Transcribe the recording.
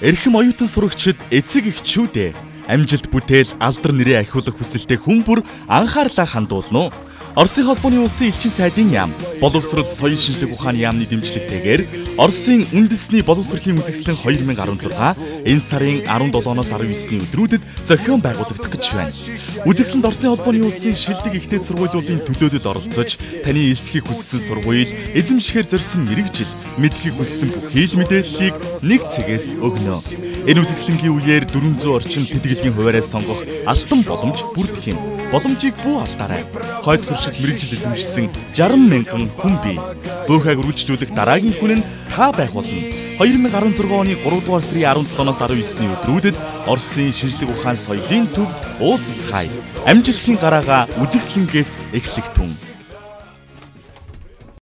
Эрхэм оюутан сурагчид эцэг эхчүүдээ амжилт бүтээл алдар нэрээ ахиулах хүсэлтэй хүн бүр анхаарлаа хандуулна уу? Оросын холбооны улсын элчин сайдын яам, боловсрол соёл шинжлэх ухааны яамны дэмжлэгтэйгээр Оросын үндэсний боловсролын үзэсгэлэн 2016 энэ сарын 17-оос 19-ний өдрүүдэд зохион байгуулагдах гэж байна. Үзэсгэлэнд Оросын холбооны улсын шилдэг ихтэй сургуулиудын төлөөлөлд оролцож, таны элсхийг хүссэн сургууль, эзэмшихээр зорьсон мэрэгжил, мэдхийг хүссэн бүх хэл мэдээллийг нэг цэгээс өгнө. Энэ үзэсгэлэнгийн үеэр 400 орчим тэтгэлгийн хуваараас сонгох алтан боломж бүрдэх юм. Боломжийг бүү алдаарай. Хойд суршид мэрэгжил эзэмшсэн 60 мянган хүн бий. Бөөхийг үргэлжлүүлэх дараагийн хүн нь та байх болно. 2016 оны 3 дугаар сарын 17-оос 19-ний өдрүүдэд Оросын шинжлэх ухаан соёлын төвд уулзцгаая. Амжилтын гараагаа үзэсгэлэнгээс эхлэх түн.